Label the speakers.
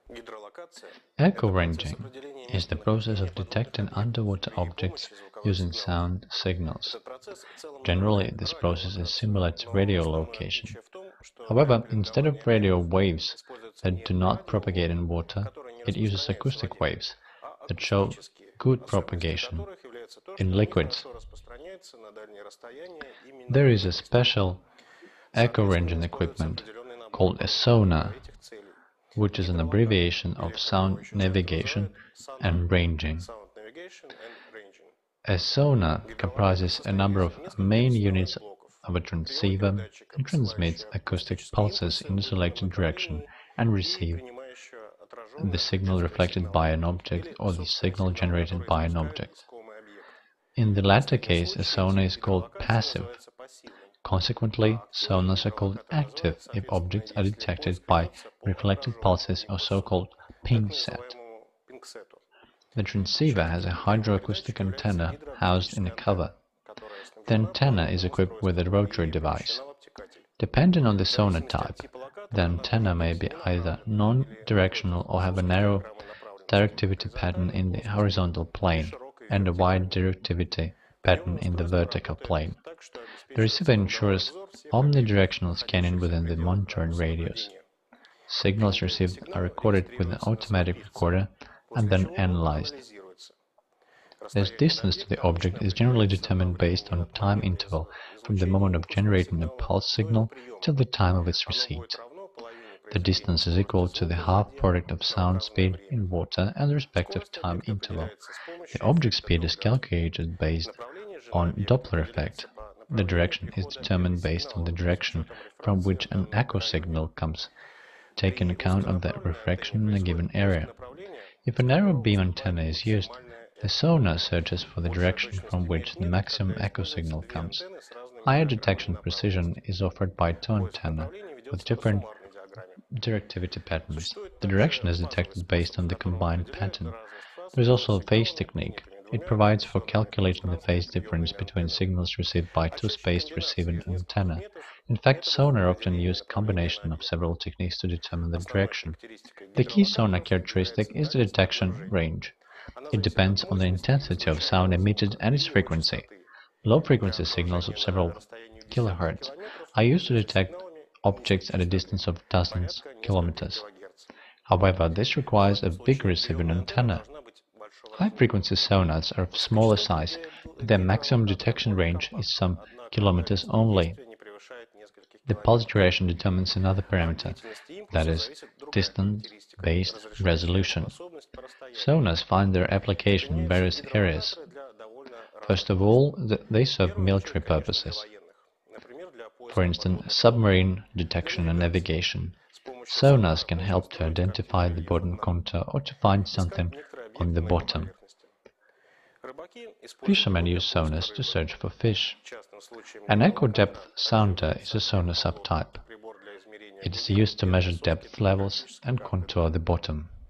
Speaker 1: Echo-ranging is the process of detecting underwater objects using sound signals. Generally, this process is similar to radiolocation. However, instead of radio waves that do not propagate in water, it uses acoustic waves that show good propagation in liquids. There is a special echo-ranging equipment called a sonar, which is an abbreviation of sound navigation and ranging. A sonar comprises a number of main units of a transceiver and transmits acoustic pulses in a selected direction and receives the signal reflected by an object or the signal generated by an object. In the latter case, a sonar is called passive. Consequently, sonars are called active if objects are detected by reflected pulses or so-called ping set. The transceiver has a hydroacoustic antenna housed in a cover. The antenna is equipped with a rotary device. Depending on the sonar type, the antenna may be either non-directional or have a narrow directivity pattern in the horizontal plane and a wide directivity pattern in the vertical plane. The receiver ensures omnidirectional scanning within the monitoring radius. Signals received are recorded with an automatic recorder and then analyzed. This distance to the object is generally determined based on a time interval from the moment of generating a pulse signal till the time of its receipt. The distance is equal to the half product of sound speed in water and the respective time interval. The object speed is calculated based on Doppler effect. The direction is determined based on the direction from which an echo signal comes, taking account of the refraction in a given area. If a narrow beam antenna is used, the sonar searches for the direction from which the maximum echo signal comes. Higher detection precision is offered by two antennae with different directivity patterns. The direction is detected based on the combined pattern. There is also a phase technique. It provides for calculating the phase difference between signals received by two spaced receiving antennae. In fact, sonar often use a combination of several techniques to determine the direction. The key sonar characteristic is the detection range. It depends on the intensity of sound emitted and its frequency. Low-frequency signals of several kilohertz are used to detect objects at a distance of dozens of kilometers. However, this requires a big receiving antenna. High-frequency sonars are of smaller size, but their maximum detection range is some kilometers only. The pulse duration determines another parameter, that is, distance-based resolution. Sonars find their application in various areas. First of all, they serve military purposes. For instance, submarine detection and navigation. Sonars can help to identify the bottom contour or to find something on the bottom. Fishermen use sonars to search for fish. An echo depth sounder is a sonar subtype. It is used to measure depth levels and contour the bottom.